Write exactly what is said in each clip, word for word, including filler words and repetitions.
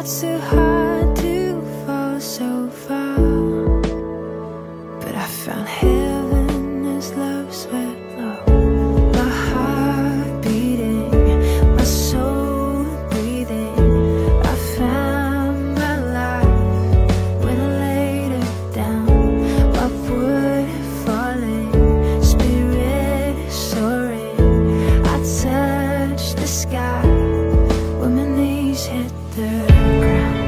It's too hard to fall so far, but I found heaven as love swept low. My heart beating, my soul breathing. I found my life when I laid it down. Upward falling, spirit soaring. I touched the sky when my knees hit the ground.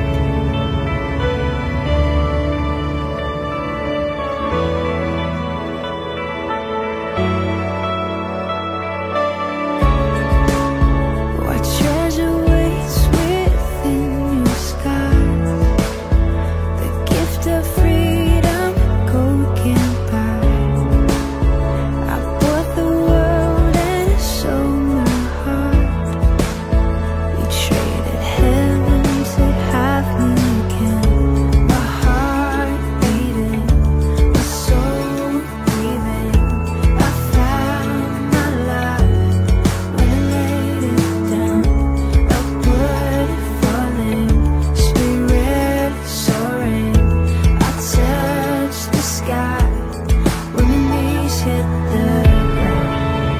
What treasure waits within your skies? The gift of freedom gold can't buy. I bought the world and sold my heart. We traded heaven to have me again. My heart beating, my soul breathing. I found my life when I laid it down. Upward falling, spirit soaring. I touched the sky when my knees hit the ground.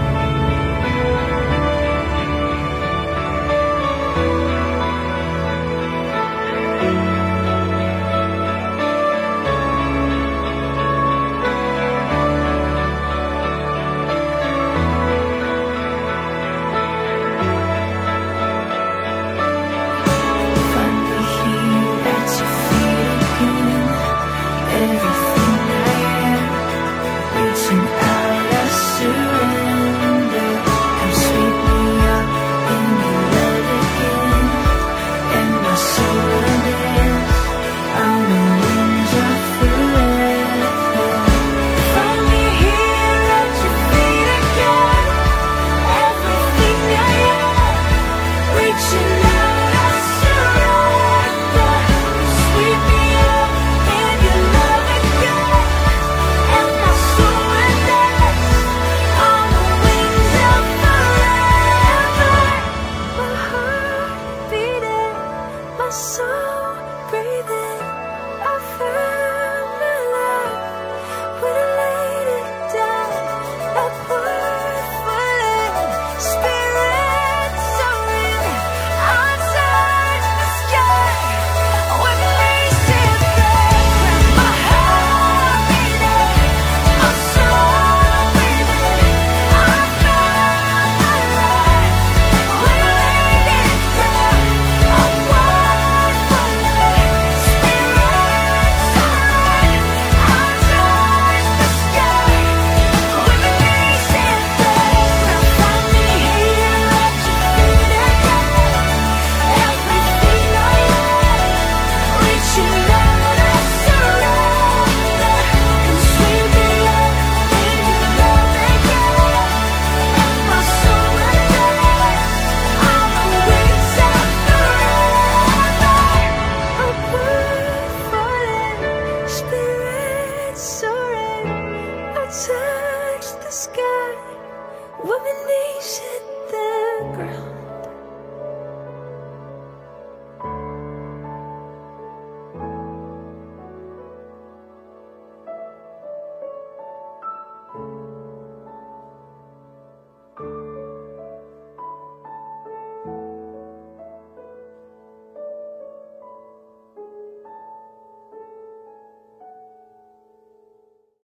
Finally here at your feet again. Everything I am, reaching out, I surrender. Come sweep me up in your love again, and my soul dance on the wings of forever. Finally here at your feet again. Everything I am, reaching